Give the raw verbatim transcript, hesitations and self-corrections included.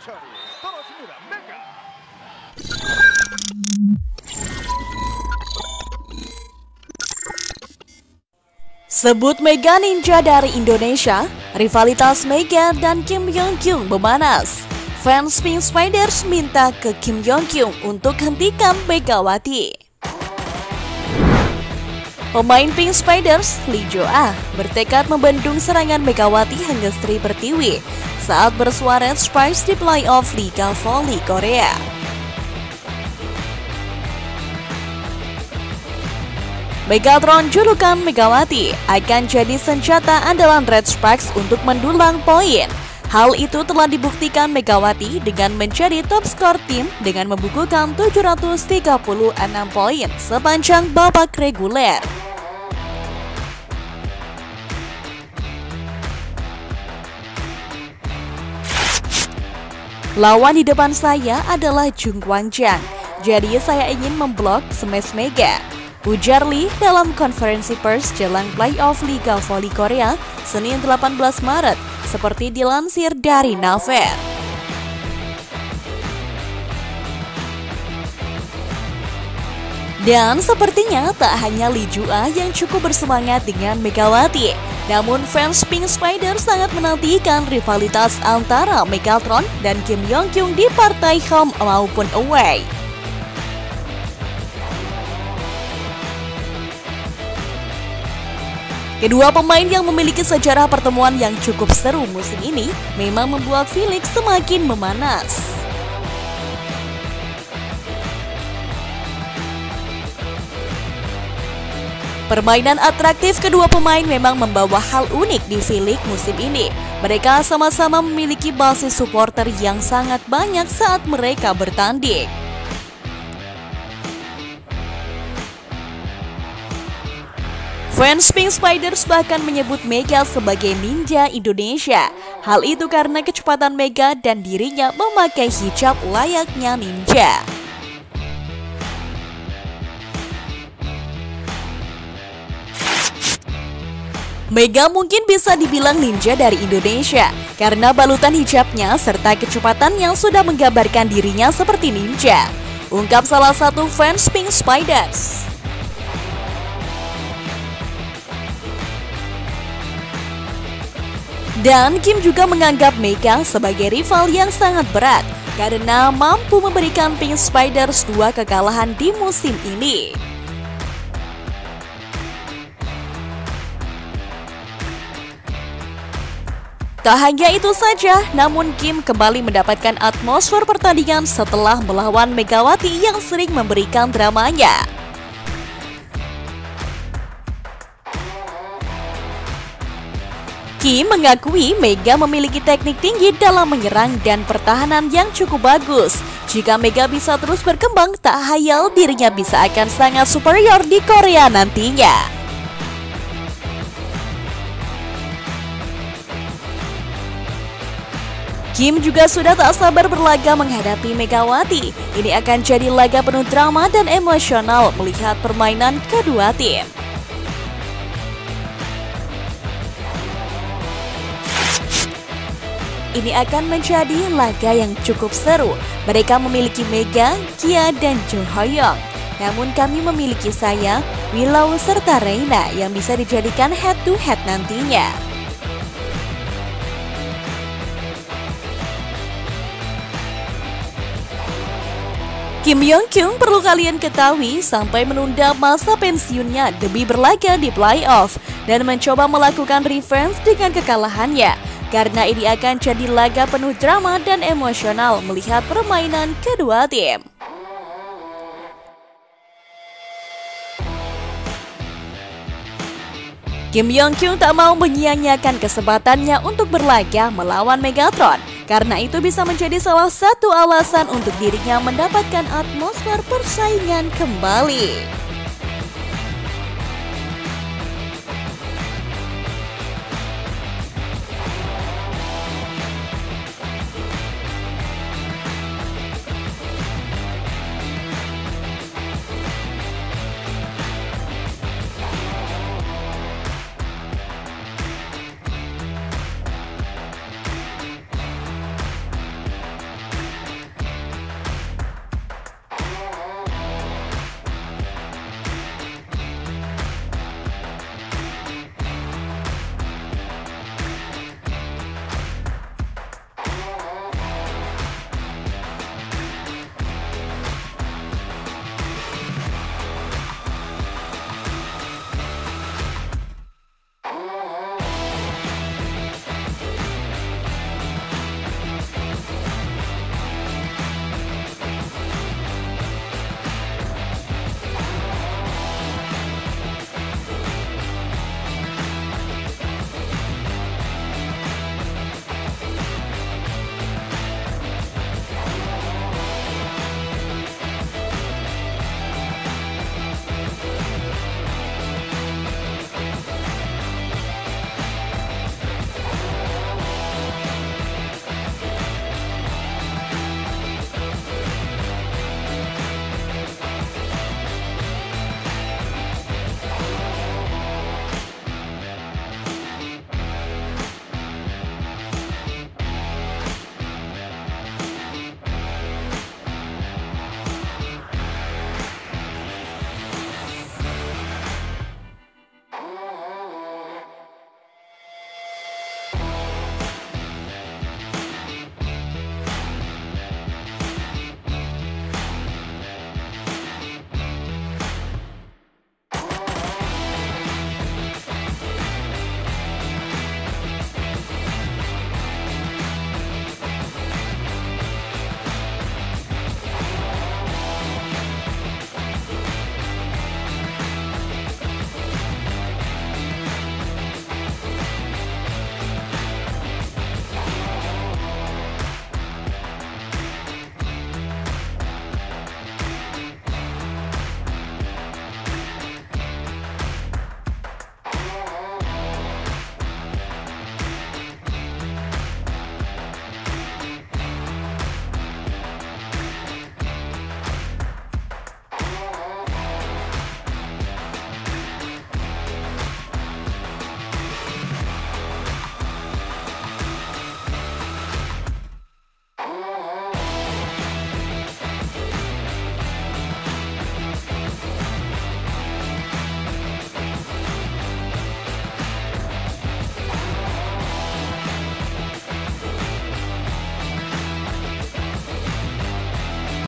떨어집니다. 메가. Sebut Mega Ninja dari Indonesia, rivalitas Mega dan Kim Yong-kyung memanas. Fans Pink Spiders minta ke Kim Yong-kyung untuk hentikan Megawati. Pemain Pink Spiders, Lee Jo-ah, bertekad membendung serangan Megawati hingga Sri Pertiwi saat bersuara Spice di playoff Liga Voli Korea. Megatron julukan Megawati akan jadi senjata andalan Red Sparks untuk mendulang poin. Hal itu telah dibuktikan Megawati dengan menjadi top skor tim dengan membukukan tujuh ratus tiga puluh enam poin sepanjang babak reguler. Lawan di depan saya adalah Jung Kwang-jang, jadi saya ingin memblok smash Mega, ujar Lee dalam konferensi pers jelang playoff Liga Voli Korea Senin delapan belas Maret, seperti dilansir dari Naver. Dan sepertinya tak hanya Lee Jo-ah yang cukup bersemangat dengan Megawati, namun fans Pink Spider sangat menantikan rivalitas antara Megatron dan Kim Yong-kyung di partai home maupun away. Kedua pemain yang memiliki sejarah pertemuan yang cukup seru musim ini memang membuat Felix semakin memanas. Permainan atraktif kedua pemain memang membawa hal unik di Felix musim ini. Mereka sama-sama memiliki basis supporter yang sangat banyak saat mereka bertanding. Fans Pink Spiders bahkan menyebut Mega sebagai ninja Indonesia. Hal itu karena kecepatan Mega dan dirinya memakai hijab layaknya ninja. Mega mungkin bisa dibilang ninja dari Indonesia karena balutan hijabnya serta kecepatan yang sudah menggambarkan dirinya seperti ninja, ungkap salah satu fans Pink Spiders. Dan Kim juga menganggap Mega sebagai rival yang sangat berat karena mampu memberikan Pink Spiders dua kekalahan di musim ini. Tak hanya itu saja, namun Kim kembali mendapatkan atmosfer pertandingan setelah melawan Megawati yang sering memberikan dramanya. Kim mengakui Mega memiliki teknik tinggi dalam menyerang dan pertahanan yang cukup bagus. Jika Mega bisa terus berkembang, tak hayal dirinya bisa akan sangat superior di Korea nantinya. Kim juga sudah tak sabar berlaga menghadapi Megawati. Ini akan jadi laga penuh drama dan emosional melihat permainan kedua tim. Ini akan menjadi laga yang cukup seru. Mereka memiliki Mega, Kia, dan Jo Hoyoung. Namun kami memiliki saya, Willow, serta Reina yang bisa dijadikan head-to-head nantinya. Kim Yong-kyung perlu kalian ketahui sampai menunda masa pensiunnya demi berlaga di playoff dan mencoba melakukan revenge dengan kekalahannya. Karena ini akan jadi laga penuh drama dan emosional melihat permainan kedua tim. Kim Yong-kyung tak mau menyia-nyiakan kesempatannya untuk berlaga melawan Megatron. Karena itu bisa menjadi salah satu alasan untuk dirinya mendapatkan atmosfer persaingan kembali.